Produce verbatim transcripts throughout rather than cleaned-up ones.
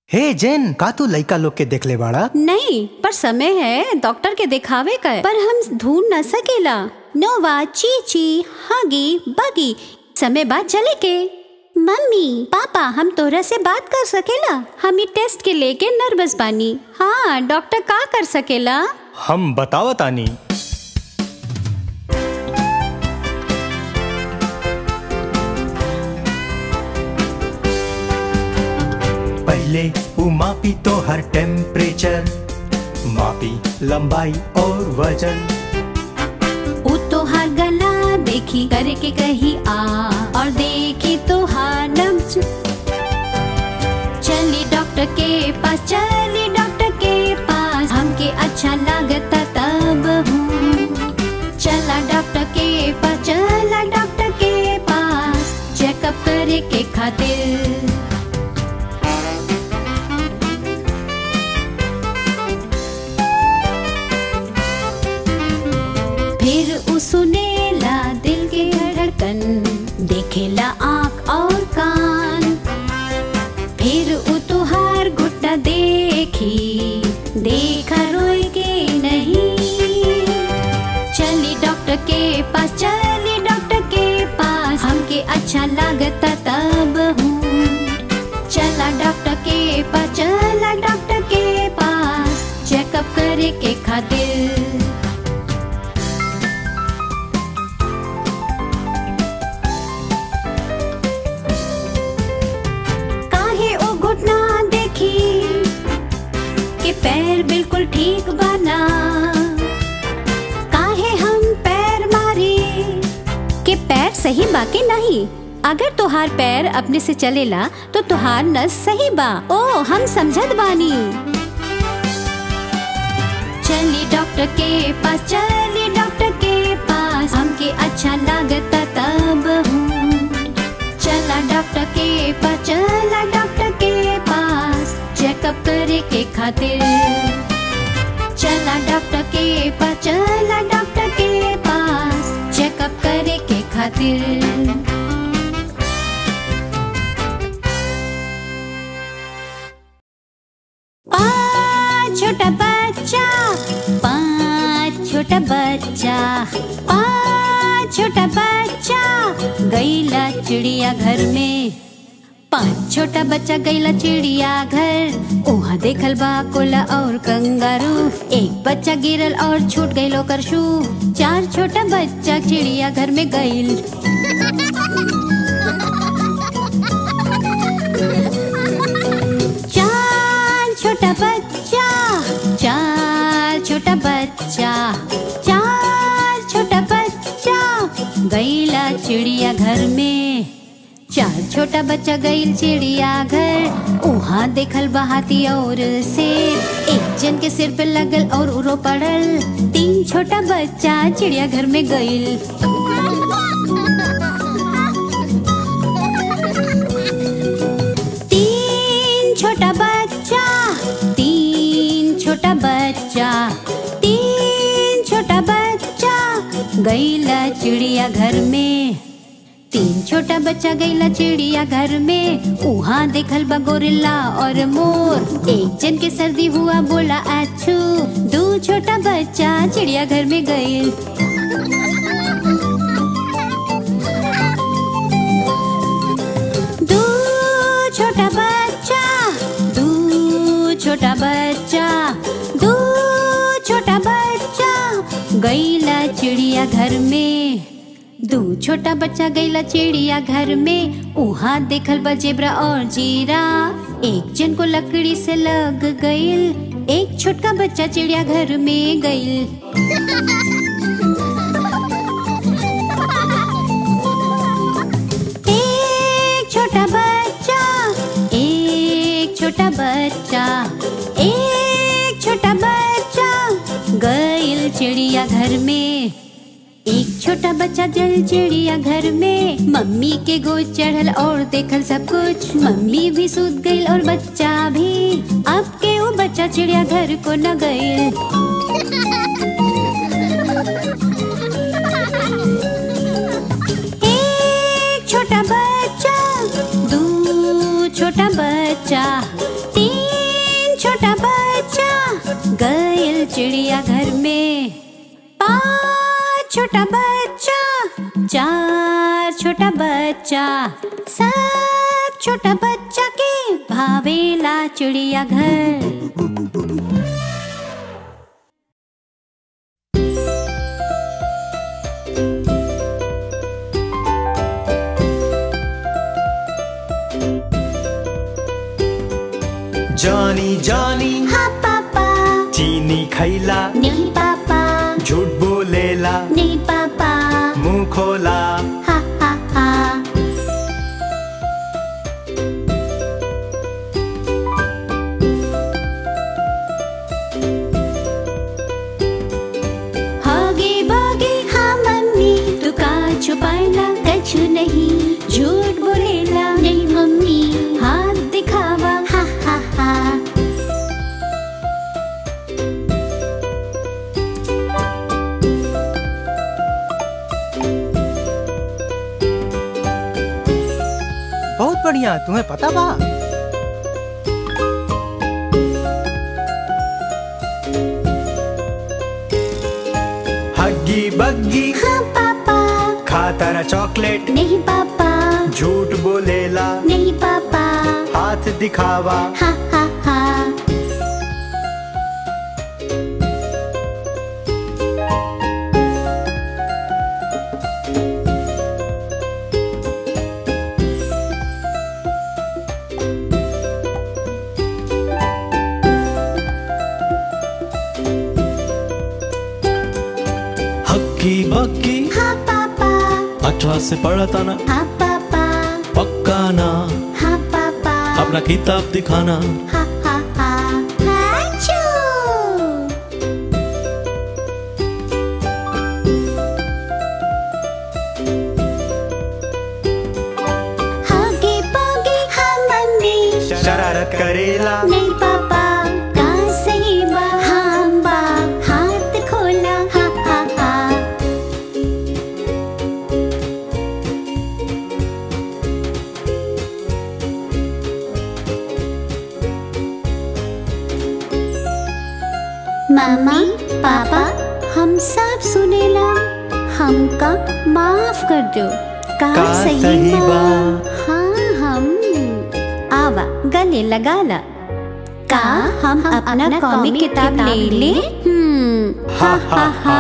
हे जेन, का तू लइका लोग के देख ले बाड़ा? नहीं, पर समय है डॉक्टर के दिखावे का, पर हम ढूंढ न सकेला। नोवा, चीची, हगी, बगी, समय बाद चले के। मम्मी पापा, हम तोरा से बात कर सकेला? हम ये टेस्ट के लेके नर्वस बानी। हाँ, डॉक्टर का कर सकेला? हम बतावतानी। पहले वो मापी तो हर टेम्परेचर, मापी लंबाई और वजन। वो तो हर गला देखी करके कही आ, और देखी तो हर नब्ज। चली डॉक्टर के पास, चली डॉक्टर के पास, हमके अच्छा लागता तब हूँ। चला डॉक्टर के पास, चला डॉक्टर के पास, चेकअप करे के खातिर। फिर उ सुनेला दिल के धड़कन, देखेला आँख और कान। फिर उ तुहार घुटना देखी, देखा रोए के नहीं। चली डॉक्टर के पास, चली डॉक्टर के पास, हमके अच्छा लागता तब हूँ। चला डॉक्टर के पास, चला डॉक्टर के पास, चेकअप करे के खातिर। पैर बिल्कुल ठीक बना, काहे हम पैर मारी के पैर सही बा के नहीं। अगर तुहार पैर अपने से चलेला तो तुहार नस सही बा। ओ, हम समझत बानी। चली डॉक्टर के पास, चली डॉक्टर के पास, हमके अच्छा लागता तब हूँ। चला डॉक्टर के पास, चला डॉक्टर के पास, चेकअप करे के खातिर। चला डॉक्टर के पास, चला डॉक्टर के पास, चेकअप करे के खातिर। पाँच छोटा बच्चा, पाँच छोटा बच्चा, पाँच छोटा बच्चा गईला चिड़िया घर में। पाँच छोटा बच्चा गईला चिड़िया घर, वहाँ देखल बा कोला और कंगारू। एक बच्चा गिरल और छूट गईल ओकर शू। चार छोटा बच्चा चिड़िया घर में गईल। चार छोटा बच्चा, चार छोटा बच्चा, चार छोटा बच्चा गईला चिड़िया घर में। चार छोटा बच्चा गईल चिड़िया घर, वहाँ देखल बा हाथी और शेर। एक जन के सिर पे लगल और उरो पड़ल। तीन छोटा बच्चा चिड़िया घर में गईल। तीन छोटा बच्चा, तीन छोटा बच्चा, तीन छोटा बच्चा गईला चिड़िया घर में। तीन छोटा बच्चा गईला चिड़िया घर में, वहाँ देखल बा गोरिल्ला और मोर। एक जन के सर्दी हुआ बोला अच्छू। दो छोटा बच्चा चिड़िया घर में गईल। दो छोटा बच्चा, दो छोटा बच्चा, दो छोटा बच्चा गईला चिड़िया घर में। दो छोटा बच्चा गईला चिड़िया घर में, वहाँ देखल बा जेब्रा और जीरा। एक जन को लकड़ी से लग गईल। एक छोटा बच्चा चिड़िया घर में गईल। एक छोटा बच्चा, एक छोटा बच्चा, एक छोटा बच्चा गईल चिड़िया घर में। एक छोटा बच्चा जल चिड़िया घर में, मम्मी के गोद चढ़ल और देखल सब कुछ। मम्मी भी सूत गईल और बच्चा भी। अब के वो बच्चा चिड़िया घर को न गईल। एक छोटा बच्चा, दो छोटा बच्चा, तीन चिड़िया घर में। पाँच छोटा बच्चा, चार छोटा बच्चा, सब छोटा बच्चा के भावेला चिड़िया घर। जानी जानी हाँ पापा। चीनी खैला नहीं पापा। झूठ बोलेला नहीं पापा। मुंह खोला हा हा हा। हगे बगे हाँ मम्मी, तू का छुपाएला कछु नहीं। झूठ बोलेला नहीं मम्मी, हाथ दिखावा हा हा हा। बहुत बढ़िया, तुम्हें पता बा? हग्गी बग्गी हाँ पापा। खाता रहा चॉकलेट नहीं पापा। झूठ बोलेला नहीं पापा। हाथ दिखावा हा हा हा। हक्की बक्की हाँ पापा। अच्छा से पढ़ता ना, हाँ पापा। पक्का ना, हाँ पापा। अपना किताब दिखाना। हा हा हा। हाचू। हगे बगे हाँ मम्मी, शरारत करेला नहीं पापा। का सही बा हाँ बा, हाथ खोला हा हा हा। मम्मी पापा हम सब सुनेला, हमका माफ कर दो। का का सही सही बा बा। हाँ हम आवा गले लगा ला। का हम अपना कॉमिक किताब ले ले? हम्म हा हा हा।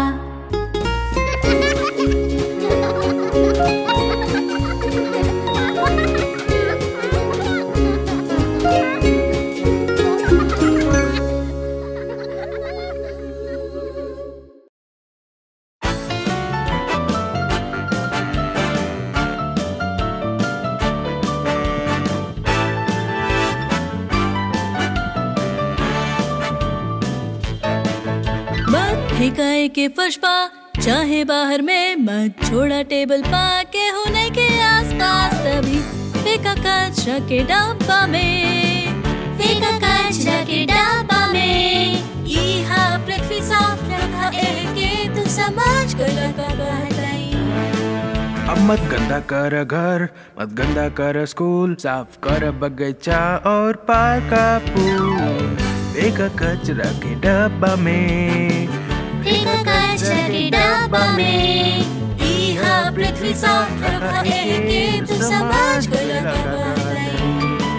फेंकाए के फर्श पा, चाहे बाहर में मत छोड़ा टेबल पा के होने के आसपास। तभी फेंका कचरा के डब्बा में, फेंका कचरा के डब्बा में। यहाँ पृथ्वी साफ रखा के तू समाज को लगा बताई। अब मत गंदा कर घर, मत गंदा कर स्कूल, साफ कर बगीचा और पार्क का पूल। फेंका कचरा के डब्बा में, फेंका कचरा के डब्बा में। यहाँ पृथ्वी साफ रखा के तू समाज को लगा बताई।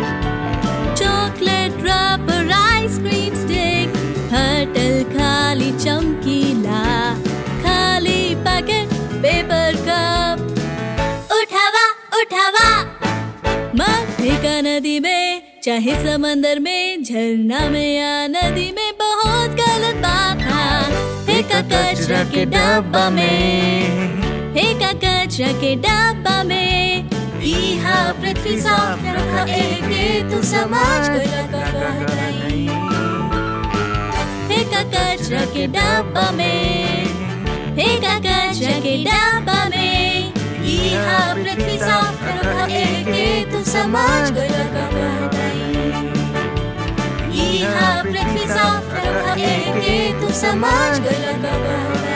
चॉकलेट रबर आइसक्रीम स्टिक, हटल खाली चमकीला, खाली पैकेट पेपर कप। उठावा उठावा मत फेंका नदी में, चाहे समंदर में, झरना में या नदी में। बहुत गलत बात है। फेंका कचरा के डब्बा में, फेंका कचरा के डब्बा में। यहाँ पृथ्वी साफ रखा के तू समाज को लगा बताई। फेंका कचरा के डब्बा में, फेंका कचरा के डब्बा में। यहाँ पृथ्वी साफ रखा के तू समाज को लगा बताई। यहाँ पृथ्वी साफ रखा के तू समाज को लगा बताई।